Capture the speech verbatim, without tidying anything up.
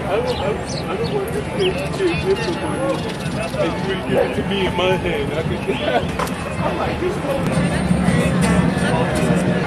I don't, I, I don't want this kid to get this money. And you would give it to me in my hand. I could I'm like, this